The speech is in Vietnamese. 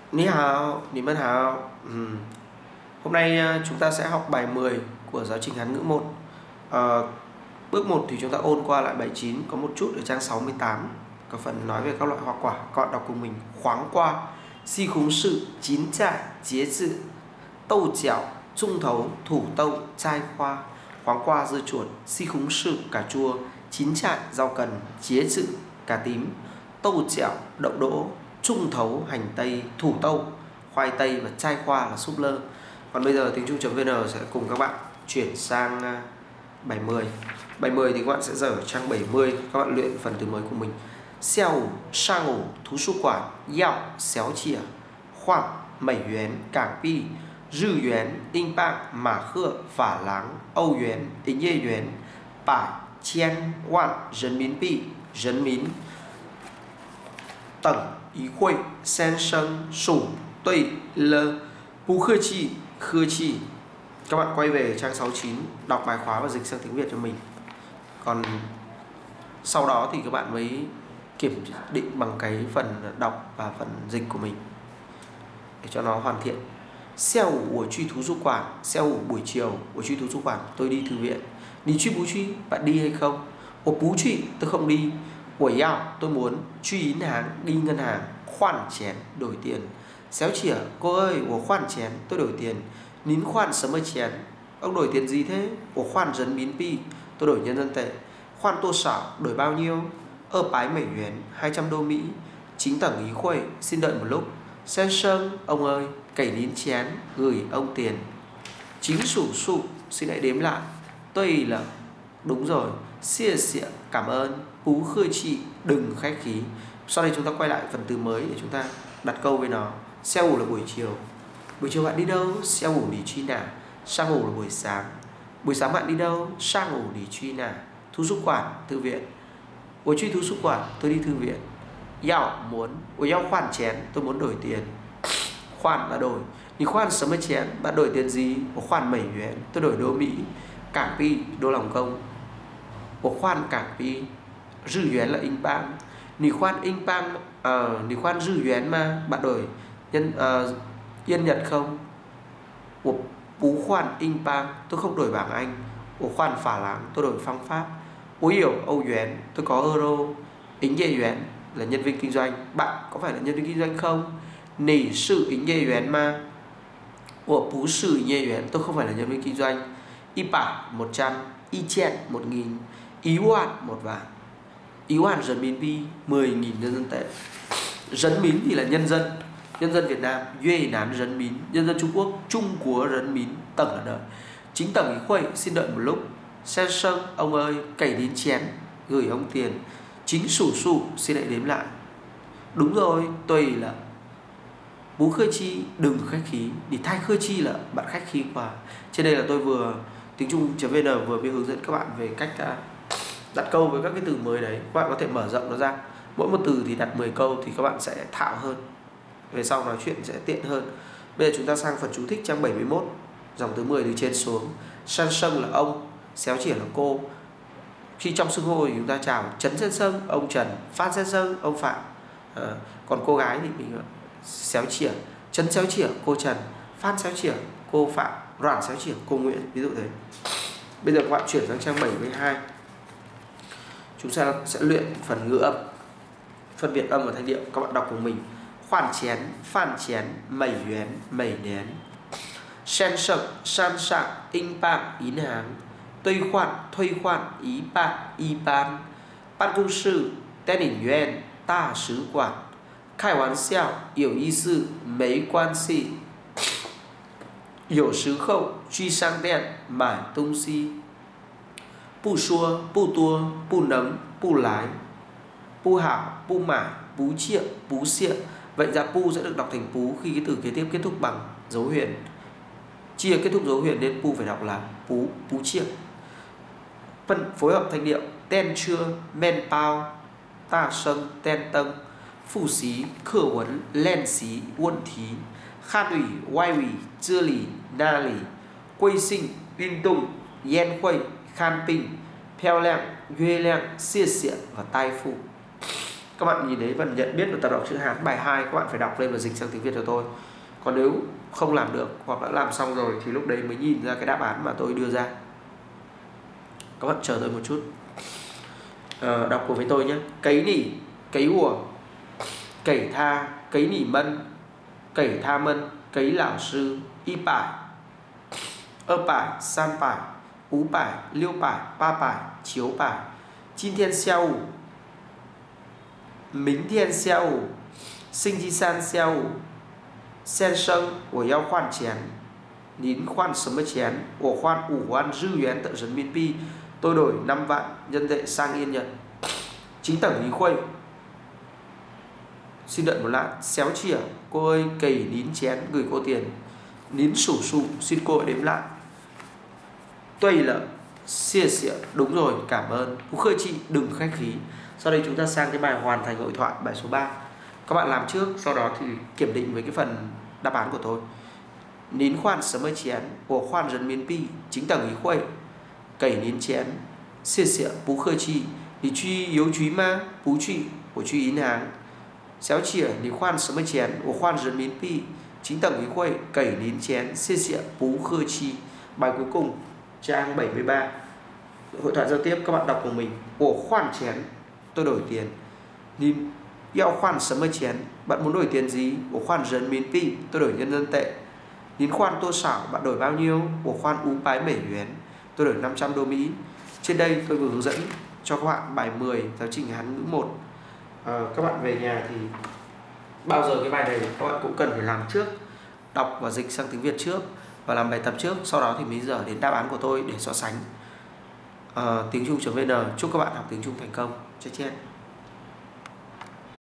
Ni hào, ni mân hào. Hôm nay chúng ta sẽ học bài 10 của giáo trình Hán ngữ 1. Bước 1 thì chúng ta ôn qua lại bài 9, có một chút ở trang 68. Có phần nói về các loại hoa quả. Các bạn đọc cùng mình. Khoáng qua, si khúng sự, chín trại, chế dự, tâu chảo, trung thấu, thủ tâu, chai khoa. Khoáng qua dưa chuột, si khúng sự, cà chua, chín trại, rau cần, chế dự, cà tím, tâu chảo, đậu đỗ, trung thấu, hành tây, thủ tâu, khoai tây và chai khoa là súp lơ. Còn bây giờ tiếng Trung.vn sẽ cùng các bạn chuyển sang bài 10. Bài 10 thì các bạn sẽ dở trang 70, các bạn luyện phần từ mới của mình. Xeo ủ, sang ủ, thú su quản, yào, xéo chìa, khoản, mẩy yuán, cảng pi, rư yuán, đinh bạc, mả khựa, phả láng, âu yuán, ính yê yuán, bải, chen, hoạn, rấn mín pi, rấn mín, tầng, ý khuây, sen sân, sủng, tùy, lơ, bú khưa chi. Các bạn quay về trang 69, đọc bài khóa và dịch sang tiếng Việt cho mình. Còn sau đó thì các bạn mới kiểm định bằng cái phần đọc và phần dịch của mình để cho nó hoàn thiện. Xeo ủ của truy thú du quản, xeo ủ buổi chiều của truy thú du quản, tôi đi thư viện. Đi truy bú truy, bạn đi hay không? Ồ bú truy, tôi không đi. Của yào, tôi muốn. Truy yến hàng, đi ngân hàng. Khoản chén, đổi tiền. Xéo chỉa, cô ơi, của khoản chén, tôi đổi tiền. Nín khoản sớm ơi chén, ông đổi tiền gì thế? Của khoản dấn mín pi, tôi đổi nhân dân tệ. Khoản tô xảo, đổi bao nhiêu? Bái mẩy yuán, 200 đô Mỹ. Chính tầng ý khuây, xin đợi một lúc. Sen sơn, ông ơi, cẩy nín chén, gửi ông tiền. Chính sủ sụ, xin hãy đếm lại. Tôi là đúng rồi. Xia xịa, cảm ơn. Pú khơi chị, đừng khách khí. Sau đây chúng ta quay lại phần từ mới để chúng ta đặt câu với nó. Xeo ủ là buổi chiều. Buổi chiều bạn đi đâu? Xeo ủ đi truy nà. Sang ủ là buổi sáng. Buổi sáng bạn đi đâu? Sang ủ đi truy nà. Thú xúc quản, thư viện. Ủa truy thú xúc quản, tôi đi thư viện. Yào muốn. Ủa yào khoản chén, tôi muốn đổi tiền. Khoản là đổi. Thì khoản sớm mới chén, bạn đổi tiền gì? Ủa khoản mẩy yuán, tôi đổi đô Mỹ. Cảng pi, đô lòng công. Ủa khoản cảng pi, rư yuán là inch bang. Nì khoản inch bang, nì khoản rư yuán mà, bạn đổi Yên Nhật không? Ủa bú khoản inch bang, tôi không đổi bảng Anh. Ủa khoản phả láng, tôi đổi phương Pháp. Ủa hiểu Âu yuán, tôi có euro. Ính dê yuán là nhân viên kinh doanh, bạn có phải là nhân viên kinh doanh không? Nỉ sự ính dê yuán mà. Ủa bú sự ính dê yuán, tôi không phải là nhân viên kinh doanh. Y bả 100, y chen 1000, ý hoạn 1 vạn. Ý hoạn dần mín pi 10.000 nhân dân tệ. Dấn mín thì là nhân dân. Nhân dân Việt Nam, Duy nán rấn mín. Nhân dân Trung Quốc, Trung Quốc rấn mín. Tầng là đợi. Chính tầng ý khuây, xin đợi một lúc. Sen sân, ông ơi, cẩy đến chén, gửi ông tiền. Chính sủ sụ, xin hãy đếm lại. Đúng rồi, tùy là bú khơi chi, đừng khách khí. Để thay khơi chi là bạn khách khí quá. Trên đây là tôi vừa tiếng Trung.vn vừa mới hướng dẫn các bạn về cách đặt câu với các cái từ mới đấy. Các bạn có thể mở rộng nó ra. Mỗi một từ thì đặt 10 câu thì các bạn sẽ thạo hơn. Về sau nói chuyện sẽ tiện hơn. Bây giờ chúng ta sang phần chú thích trang 71, dòng thứ 10 từ trên xuống. San sân là ông, xéo chỉa là cô. Khi trong xưng hô thì chúng ta chào Trấn Sen Sân, ông Trần, Phan Sen Sân, ông Phạm. Còn cô gái thì mình xéo chỉa, Trấn xéo chỉa, cô Trần, Phan xéo chỉa, cô Phạm, Đoàn xéo chỉa, cô Nguyễn, ví dụ thế. Bây giờ các bạn chuyển sang trang 72. Chúng ta sẽ luyện phần ngữ âm, phân biệt âm và thanh điệu. Các bạn đọc của mình. Khoản chén, phan chén, mẩy yuán, mẩy nén. Sen sậm, san sạng, in bạc, yến hàng. Thuê khoản, ý bạc, y ban. Ban công sự, tên ỉn yuan, ta sứ quản. Khai hoán xiao,有意思，没关系。有时候去商店买东西。不说，不多，不能，不来。不hảo, bu mải, bú chia, bú xịa. Vậy ra pu sẽ được đọc thành pú khi cái từ kế tiếp kết thúc bằng dấu huyền. Chia kết thúc dấu huyền nên pu phải đọc là pú, bú chia. Phần phối hợp thanh điệu. Ten chưa, men bao, ta sân, ten tân. Phụ xí, khở huấn, len xí, quân thí. Khan ủy, oai ủy, chưa lì, na lì. Quây sinh, uyên tung, yen khuây, khan pinh, phèo lẹng, yuê lẹng, xia xịa và tai phụ. Các bạn nhìn thấy phần nhận biết và tập đọc chữ Hán bài 2 các bạn phải đọc lên và dịch sang tiếng Việt cho tôi. Còn nếu không làm được hoặc đã làm xong rồi thì lúc đấy mới nhìn ra cái đáp án mà tôi đưa ra. Các bạn chờ tôi một chút. Đọc cùng với tôi nhé. Cấy nỉ, cấy ủa, cấy tha, cấy nỉ mân, cấy tha mân, cấy lão sư, y bài, ơ bài, san bài, ú bài, liêu bài, ba bài, chiếu bài, chín thiên xeo ủ, mính thiên xeo ủ, sinh chi san xeo ủ, sen sân, của yao khoan chén, nín khoan sớm chén, của khoan ủ khoan dư yuán tận dân miên pi, tôi đổi 5 vạn nhân tệ sang yên Nhật. Chính tầng lý khuây. Xin đợi một lát. Xéo chỉa, cô ơi cầy nín chén gửi cô tiền. Nín sủ sụ, xin cô đếm lại. Tuây lợ, xìa xỉa, đúng rồi, cảm ơn. Phú khơi chị, đừng khách khí. Sau đây chúng ta sang cái bài hoàn thành hội thoại, bài số 3. Các bạn làm trước, sau đó thì kiểm định với cái phần đáp án của tôi. Nín khoan sớm ơi chén, của khoan dân miên pi, chính tầng ý khuây. Cầy nín chén, xìa xỉa, phú khơi chị, đi truy yếu truy ma, phú truy, của truy ý hàng. Xéo chỉa, nín khoan sớm ơi chén, của khoan dân miên pi, chính tầng ý khuây, cầy nín chén, xìa xỉa, phú khơi chi. Bài cuối cùng, trang 73. Hội thoại giao tiếp các bạn đọc của mình. Ủa khoan chén, tôi đổi tiền. Nín yao khoan sớm ơi chén, bạn muốn đổi tiền gì? Ủa khoan dân miên pi, tôi đổi nhân dân tệ. Nín khoan tô xảo, bạn đổi bao nhiêu? Ủa khoan ú bái 7 yuán, tôi đổi 500 đô Mỹ. Trên đây tôi vừa hướng dẫn cho các bạn bài 10 giáo trình Hán ngữ 1. Các bạn về nhà thì bao giờ cái bài này các bạn cũng cần phải làm trước, đọc và dịch sang tiếng Việt trước và làm bài tập trước, sau đó thì mới dở đến đáp án của tôi để so sánh. Tiếng Trung.vn. Chúc các bạn học tiếng Trung thành công. Chào chị.